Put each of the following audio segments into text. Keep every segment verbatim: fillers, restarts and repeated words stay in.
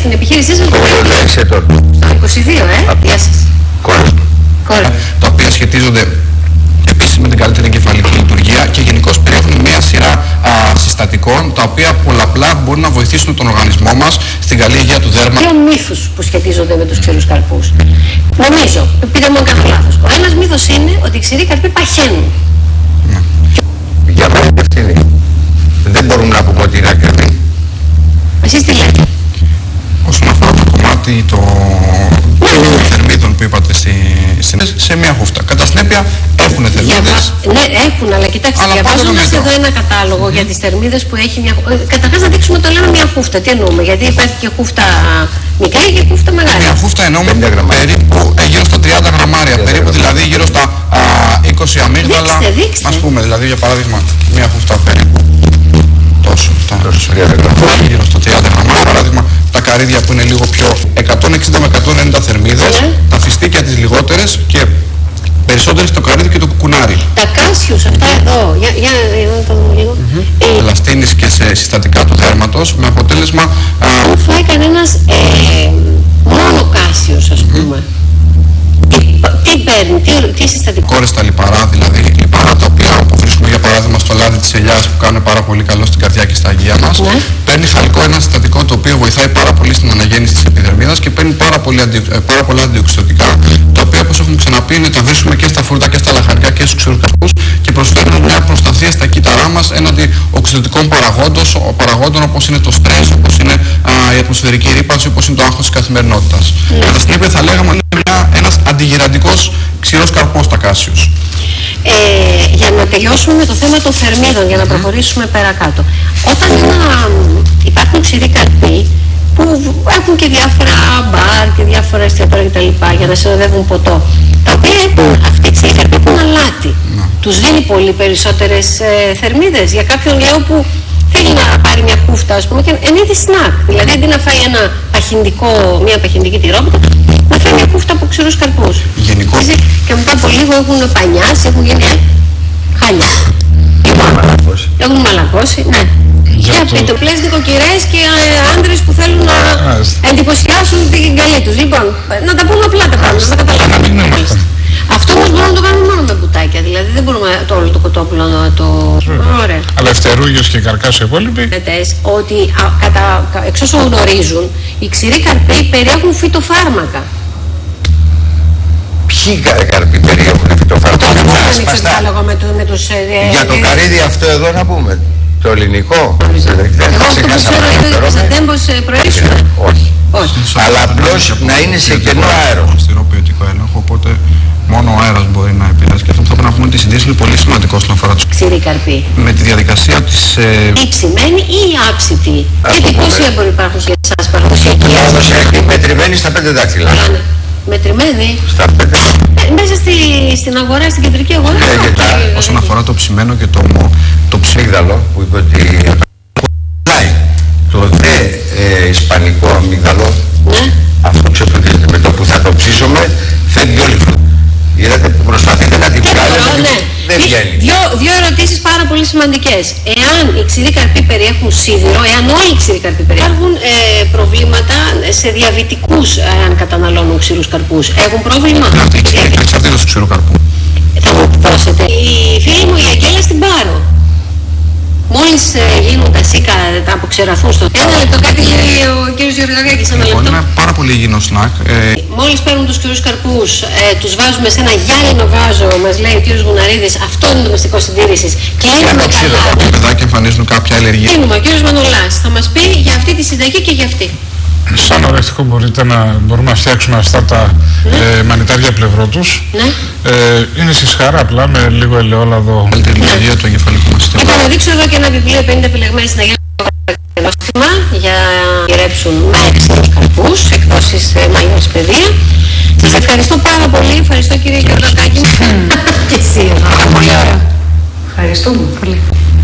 Στην επιχείρησή σας το είκοσι δύο, ε, γεια σας. Κόρη. Τα οποία σχετίζονται επίσης με την καλύτερη εγκεφαλική λειτουργία και γενικώς περιέχουν μια σειρά α, συστατικών τα οποία πολλαπλά μπορούν να βοηθήσουν τον οργανισμό μας στην καλή υγεία του δέρμα. Δύο μύθους που σχετίζονται με τους ξηρούς καρπούς. Νομίζω, πείτε μου αν κάνω λάθος. Ο ένας μύθος είναι ότι οι ξηροί καρποί παχαίνουν. Ναι. Για μένα είναι ευθύνη. Δεν μπορούμε να πούμε ότι είναι ακριβή. Εσείς τι λέτε? Όσον αφορά το κομμάτι των θερμίδων που είπατε στη, στη, σε μια χούφτα. Κατά συνέπεια έχουν θερμίδες. Ναι, έχουν, αλλά κοιτάξτε, αλλά διαβάζοντας εδώ ένα κατάλογο mm-hmm. για τις θερμίδες που έχει μια. Καταρχάς να δείξουμε το λέμε μια χούφτα. Τι εννοούμε? Γιατί υπάρχει και χούφτα μικρή και χούφτα μεγάλη. Μια χούφτα εννοούμε περίπου ε, γύρω στα τριάντα γραμμάρια. Yeah, περίπου δηλαδή γύρω στα α, είκοσι αμύγδαλα. Δείξτε, δείξτε. Ας πούμε, δηλαδή για παράδειγμα, μια χούφτα περίπου τόσο. Γύρω στα τριάντα γραμμάρια. Παράδειγμα, τα καρύδια που είναι λίγο πιο εκατόν εξήντα με εκατόν ενενήντα θερμίδες, yeah. τα φιστίκια τις λιγότερες και περισσότερες στο καρύδι και το κουκουνάρι. Τα κάσιους αυτά εδώ, για, για, για να το δούμε λίγο. Mm-hmm. Ε, Ελαστίνης και σε συστατικά του δέρματος με αποτέλεσμα... Αν φάει κανένας ε, μόνο κάσιος, ας πούμε. Mm-hmm. Τι, τι παίρνει, τι, τι συστατικό. Κόρες τα λιπαρά, δηλαδή λιπαρά τα οποία που βρίσκουμε για παράδειγμα στο λάδι της ελιάς που κάνουν πάρα πολύ καλό στην καρδιά και στα αγεία μας. Yeah. Παίρνει χαλκό, ένα συστατικό το οποίο βοηθάει πάρα πολύ στην αναγέννηση της επιδερμίδας και παίρνει πάρα, πολύ αντι, πάρα πολλά αντιοξυδοτικά, τα οποία όπως έχουμε ξαναπεί είναι τα βρίσκουμε και στα φρούτα και στα λαχανικά και στους ξηρούς καρπούς και προσφέρουν μια προστασία στα κύτταρά μας έναντι οξυδοτικών παραγόντων όπως είναι το στρες, όπως είναι α, η ατμοσφαιρική ρύπανση, όπως είναι το άγχος της καθημερινότητας. Yeah. Κατά συνέπεια θα λέγαμε είναι μια, ένας αντιγυραντικός ξηρός καρπός τα κάσιους. Ε, για να τελειώσουμε με το θέμα των θερμίδων, για να προχωρήσουμε πέρα κάτω. Όταν ένα, υπάρχουν ξηροί καρποί που έχουν και διάφορα μπαρ και διάφορα εστιατόρια κτλ. Για να συνοδεύουν ποτό, τα οποία έχουν, αυτοί οι ξηροί καρποί έχουν αλάτι. Mm. Τους δίνει πολύ περισσότερες ε, θερμίδες. Για κάποιον λέω που θέλει να πάρει μια κούφτα, ας πούμε, και εν είδη σνακ. Δηλαδή αντί να φάει ένα παχυντικό, μια παχυντική τυρόπιτα, να φάει μια κούφτα από ξηρούς καρπούς. Γενικώς. Και μετά από λίγο έχουν πανιάσει, έχουν γίνει χάλια. Έχουν μαλακώσει, ναι. Για πείτε, πλές νοικοκυρές και άντρες που θέλουν να εντυπωσιάσουν την καλή τους. Λοιπόν, να τα πούμε απλά τα πράγματα, να τα καταλάβουμε. Αυτό όμως μπορούμε να το κάνουμε μόνο με μπουτάκια, δηλαδή δεν μπορούμε το όλο το κοτόπουλο να το... Ωραία. Αλλά Ευθερούγιος και Καρκάσιο υπόλοιποι. Ότι α, κατά, εξ όσων γνωρίζουν, οι ξηροί καρποί περιέχουν φυτοφάρμακα. Ποιοι καρποί περιέχουν φυτοφάρμακα? Για το καρύδι αυτό εδώ να πούμε. Το ελληνικό. Εγώ αυτό που ξέρω είναι ότι σε τέμπος προέρχεται. Όχι. Αλλά απλώς να είναι σε κενό αέρο. Στηροποιητικό έλεγχο, οπότε μόνο ο αέρας μπορεί να επηρεάσει. Και αυτό που θα πρέπει να πούμε ότι η συντήρηση είναι πολύ σημαντικό στον αφορά τους ξηροί καρποί. Με τη διαδικασία της... Ε... Ή ψημένη ή άψητη. Γιατί πόσοι έμποροι υπάρχουν για εσάς παραδοσιακοί? Παραδοσιακοί μετρημένοι στα πέντε δάχτυλα. Μετρημένοι. Στα πέντε. Ε, μέσα στη, στην αγορά, στην κεντρική αγορά. Ναι, και τα, όσον αφορά το ψημένο και το, το ψύγδαλο που είπε ότι το δε ε, ισπανικό αμύγδαλο, ναι. αυτό ξεφωτίζεται με το που θα το ψήσουμε, φεύγει όλη φρούτα. Είδατε που προσπαθείτε να την βγάλετε, ναι. δεν βγαίνει. Δύο, δύο ερωτήσεις πάρα πολύ σημαντικές. Εάν οι ξηροί καρποί περιέχουν σίδηρο, εάν όλοι οι ξηροί καρποί περιέχουν ε, προβλήματα σε διαβητικούς, αν καταναλώνουν ξηρούς καρπούς, έχουν πρόβλημα? Εξαρτήτως του ξηρού καρπού. Θα μου δώσετε. Η φίλη μου η Αγγέλα στην Πάρο. Μόλις ε, γίνουν τα σίκα, τα αποξεραφούν στο... Ένα λεπτό, κάτι λέει ο κύριος Γεωργιάδης, ένα λεπτό. Είναι πάρα πολύ υγιεινό σνακ. Ε... Μόλις παίρνουν τους ξηρούς καρπούς, ε, τους βάζουμε σε ένα γυάλινο βάζο, μας λέει ο κύριος Γουναρίδης, αυτό είναι το μυστικό συντήρησης. Κλείνουμε καλά. Τα παιδάκια εμφανίζουν κάποια αλλεργία. Κλείνουμε, ο κύριος Μανολάς θα μας πει για αυτή τη συνταγή και για αυτή. Σαν ορεκτικό μπορείτε να μπορούμε να φτιάξουμε αυτά τα ναι. ε, μανιτάρια πλευρό τους. Ναι. Ε, είναι συσχάρα απλά με λίγο ελαιόλαδο. Καλύτερη λειτουργία του εγκεφαλικού μας συστήματος. Λοιπόν, να δείξω εδώ και ένα βιβλίο πενήντα επιλεγμένες συναγές νόστιμα για να γυρέψουν με ξηρούς καρπούς, εκδόσεις Μαλλιάς Παιδεία. Σας ευχαριστώ πάρα πολύ. Ευχαριστώ κύριε Γεωργακάκη. Και εσύ. Πολύ ωραία. Ευχαριστούμε πολύ.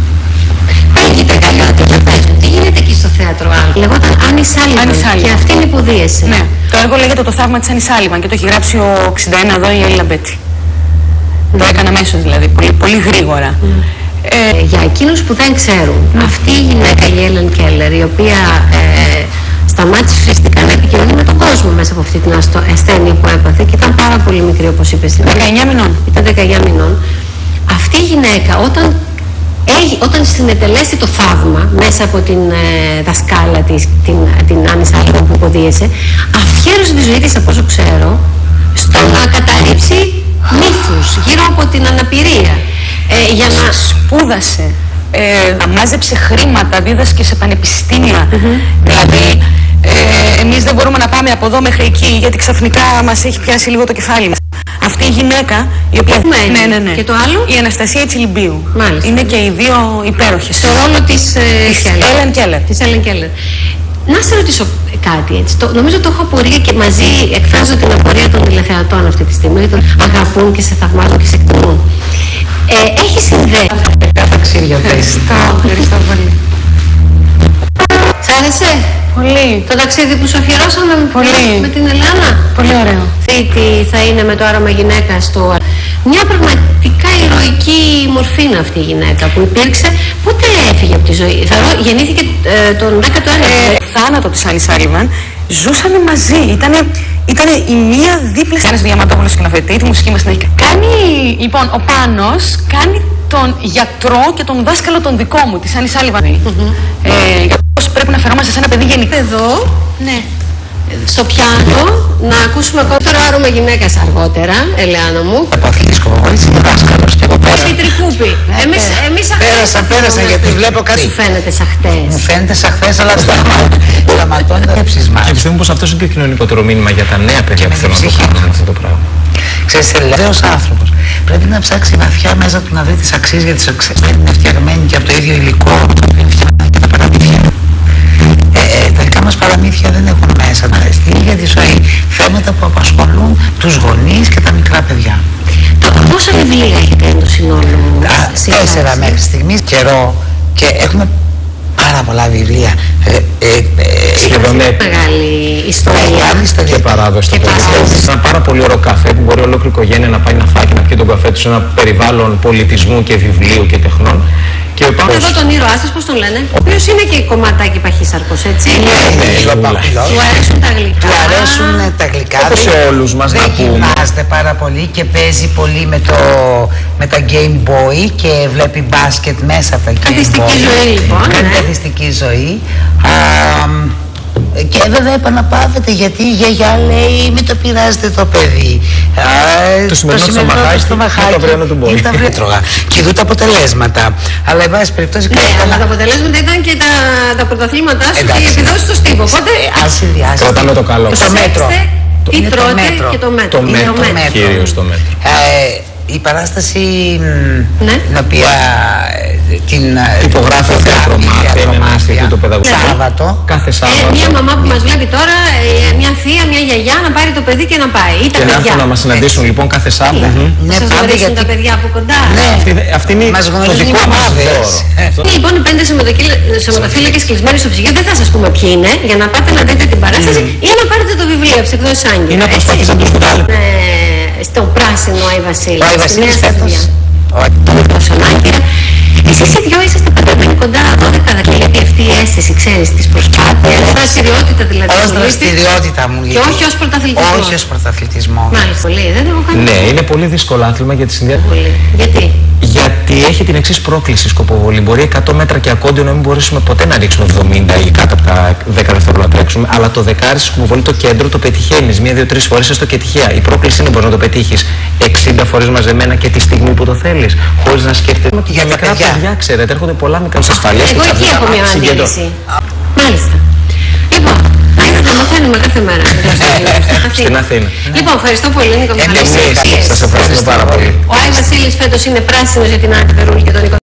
Πάγετε καλά, τι γίνεται εκεί στο θέατρο Άλβα? Λεγόταν Άννη Σάλιβαν και αυτή είναι που δίεσαι. Ναι, το έργο λέγεται Το Θαύμα της Άννη Σάλιβαν και το έχει γράψει ο εξήντα ένα εδώ η Έλλη Λαμπέτη. Το έκανα αμέσως δηλαδή, πολύ, πολύ γρήγορα. Mm. Ε, για εκείνους που δεν ξέρουν, mm. αυτή η γυναίκα η Έλεν Κέλλερ, η οποία ε, σταμάτησε ουσιαστικά να επικοινωνεί με τον κόσμο μέσα από αυτή την ασθένεια που έπαθε και ήταν πάρα πολύ μικρή, όπως είπες. δεκαεννιά μηνών. Ήταν δεκαεννιά μηνών. Αυτή η γυναίκα όταν, όταν συνετελέσει το θαύμα μέσα από την ε, δασκάλα της, την, την Άννη Σάλιβαν που υποδίαισε, αφιέρωσε τη ζωή της, από όσο ξέρω, στο να καταρρύψει μύθους γύρω από την αναπηρία. Ε, για να σπούδασε, ε, μάζεψε χρήματα, δίδασκε σε πανεπιστήμια. Mm-hmm. Δηλαδή, ε, εμείς δεν μπορούμε να πάμε από εδώ μέχρι εκεί, γιατί ξαφνικά μας έχει πιάσει λίγο το κεφάλι μας. Αυτή η γυναίκα, η οποία... Ναι, ναι, ναι, ναι. Και το άλλο? Η Αναστασία Τσιλιμπίου. Μάλιστα. Είναι και οι δύο υπέροχες. Το ρόλο της Έλεν Κέλλερ. Της Έλεν Κέλλερ. Να σε ρωτήσω κάτι έτσι. Το, νομίζω το έχω απορία και μαζί εκφράζω την απορία των τηλεθεατών αυτή τη στιγμή. Τον αγαπούν και σε θαυμάζουν και σε εκτιμούν. Ε, έχει συνδέσει. Τα ταξίδια της. Ευχαριστώ πολύ. Σ' άρεσε? Πολύ. Το ταξίδι που σου αφιερώσαμε πολύ. Με την Ελένα. Πολύ ωραίο. Τι θα είναι με το άραμα γυναίκα στο... Μια πραγματικά ηρωική μορφή είναι αυτή η γυναίκα που υπήρξε. Πότε έφυγε από τη ζωή? Θεωρώ γεννήθηκε ε, τον δέκατο ένατο. Ε, θάνατο της Άννη Σάλιβαν ζούσανε μαζί. Ήτανε, ήτανε η μία δίπλα σε ένας Διαμαντόπουλος σκηνοθετή, τη μουσική μας την έχει κάνει. Λοιπόν, ο Πάνος κάνει τον γιατρό και τον δάσκαλο τον δικό μου, της Άννη Σάλιβαν. Mm-hmm. ε, για πώς πρέπει να φερόμαστε σε ένα παιδί γενικά. Εδώ, ναι. Στο πιάνο, να ακούσουμε ακόμα το άρωμα γυναίκας αργότερα, Ελεάνα μου. Από αθλητής Κοβοβόλης είμαι δάσκαλος και εγώ πέρα. Και τρικούπι. Εμείς, εμείς πέρασα, πέρασα γιατί βλέπω κάτι. Σου φαίνεται σαν χτες. Μου φαίνεται σαν χτες, αλλά σταματώνει τα ψησμά. Και πιστεύω πως αυτό είναι και το κοινωνικότερο μήνυμα για τα νέα παιδιά που θέλουν να το κάνουν αυτό το πράγμα. Ξέρεις, ελεύθερος άνθρωπος πρέπει να ψάξει βαθιά μέσα του να δει τις αξίες, γιατί τις αξίες είναι φτιαγμένοι και από το ίδιο υλικό το οποίο φτιάχνει και τα παραμύθια. Ε, τα δικά μας παραμύθια δεν έχουν μέσα στην ίδια τη ζωή θέματα που απασχολούν τους γονείς και τα μικρά παιδιά. Πόσα βιβλία έχετε το συνόλου? Τέσσερα μέχρι στιγμής, καιρό, και έχουμε πάρα πολλά βιβλία. Ε, ε, ε, Σχεδόν μεγάλη ιστορία και παράδοση. Και παράδοση. Ένα πάρα πολύ ωραίο καφέ που μπορεί ολόκληρη οικογένεια να πάει να φάει και να πιει τον καφέ του σε ένα περιβάλλον πολιτισμού και βιβλίου και τεχνών. Και Πάμε εδώ τον ήρωά σας, πώς τον λένε, ο οποίος είναι και κομματάκι παχύσαρκος, έτσι. Του αρέσουν τα γλυκά. Του αρέσουν τα γλυκά. Όπως σε όλους μας να πούμε. Δοκιμάζεται πάρα πολύ και παίζει πολύ με, το, με τα Game Boy και βλέπει μπάσκετ μέσα από τα Game Boy. Καθιστική ζωή λοιπόν. Κάνει καθιστική ζωή. Α, και βέβαια επαναπαύεται γιατί η γιαγιά λέει μην το πειράζετε το παιδί. Το σημερινό στο μαχάκι είναι το αυριανό του μπόι. Και δουν τα αποτελέσματα. Αλλά εν πάση περιπτώσει. Ναι, αλλά τα αποτελέσματα ήταν και τα, τα πρωταθλήματά σου και οι επιδόσεις στο στίβο. Οπότε ας συνδυάσει. Κρατάμε το καλό. Το μέτρο. Τι τρώτε και το μέτρο. Το μέτρο. Κυρίως το μέτρο. Η παράσταση ναι. την οποία την υπογράφει ο Θεατρομάθεια, είναι ένα Ινστιτούτο Παιδαγωγικής. Σάββατο. Κάθε Σάββατο. Ε, μια μαμά που μας βλέπει τώρα, μια θεία, μια γιαγιά να πάρει το παιδί και να πάει. Ή τα και παιδιά. να έρθουν να μας συναντήσουν λοιπόν κάθε Σάββατο. Ναι, σας γνωρίζουν γιατί... τα παιδιά από κοντά. Ναι, αυτή, αυτή είναι μας το δικό μας δώρο. Είναι λοιπόν οι πέντε σωματοφύλακες κλεισμένοι στο ψυγείο. Δεν θα σας πούμε ποιοι είναι, για να πάτε να δείτε την παράσταση ή να πάρετε το βιβλίο από τις εκδόσεις Άγγελα. Ή να προσπαθήσετε να τους βγάλετε. Στον πράσινο Άι Βασίλη. Ο Άι Βασίλης φέτος. Εσείς οι δυο είσαστε παντρεμένοι κοντά δώδεκα δεκαετία, αυτή η αίσθηση, ξέρεις, της προσπάθειας, ως δραστηριότητα δηλαδή. Ως δραστηριότητα μου λέει. Και όχι ως πρωταθλητισμό. Όχι ως πρωταθλητισμό. Μάλιστα, πολύ, δεν έχω κάνει. Ναι, είναι πολύ δύσκολο άθλημα για τη συνδυασία. Γιατί? Γιατί έχει την εξής πρόκληση σκοποβολή. Μπορεί εκατό μέτρα και ακόντιο να μην μπορέσουμε ποτέ να ρίξουμε εβδομήντα ή κάτω από τα δέκα δευτερόλεπτα να τρέξουμε. Αλλά το δεκάρι στη σκοποβολή, το κέντρο, το πετυχαίνεις μία, δύο, τρεις φορές έστω και τυχαία. Η πρόκληση είναι μπορείς να το πετύχεις εξήντα φορές μαζεμένα και τη στιγμή που το θέλεις. Χωρίς να σκέφτεσαι. Για τα μικρά παιδιά, παιδιά ξέρετε, έρχονται πολλά μικρά ασφαλές. Εγώ εκεί έχω μια αντίληψη. Μάλιστα. Λοιπόν, να μαθαίνουμε κάθε μέρα. Στην Αθήνα. Λοιπόν, ευχαριστώ πολύ, Νίκο Μιχαλάκη. Σας ευχαριστώ πάρα πολύ. Ο Άι Βασίλης φέτος είναι πράσινος για την Άννη Περούλη και τον Νίκο.